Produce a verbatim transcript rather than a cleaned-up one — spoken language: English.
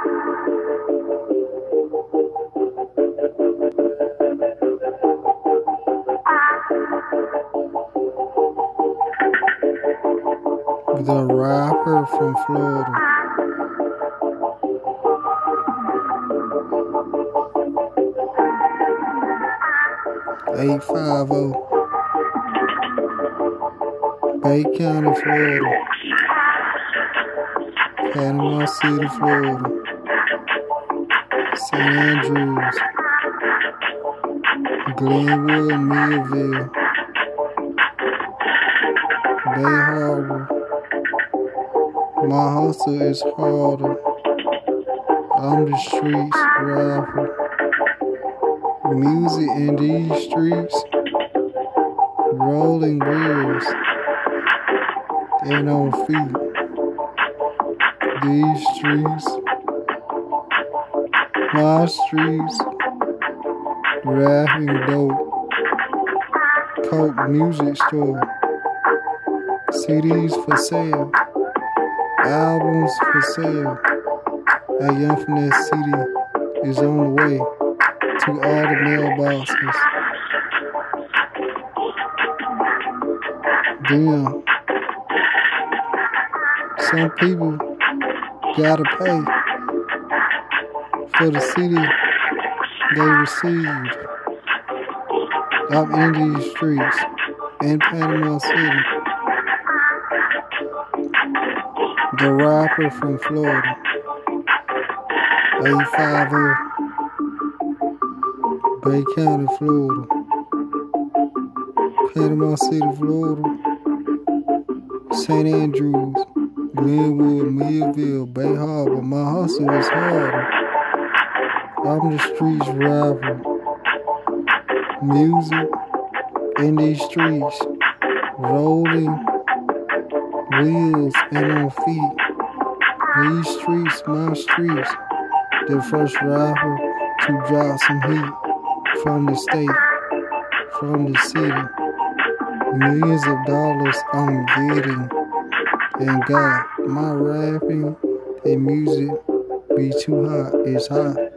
The rapper from Florida. eight five oh. Bay County, Florida. Panama City, Florida. Saint Andrews. Glenwood, Millville. Bay Harbor. My hustle is harder. I'm the streets rapper. Music in these streets. Rolling wheels. And on feet. These streets. My streets. Rapping dope. Coke music store. C Ds for sale. Albums for sale. A Young Faness C D is on the way to all the mailboxes. Damn. Some people gotta pay for the C D they received. I'm in these streets in Panama City. The rapper from Florida. eight five oh. Bay County, Florida. Panama City, Florida. Saint Andrews. Glenwood, Millville, Bay Harbor. My hustle is harder. I'm the streets rapper. Music in these streets. Rolling wheels and on feet. These streets, my streets. The first rapper to drop some heat from the state, from the city. Millions of dollars I'm getting. And God, my rapping and music be too hot. It's hot.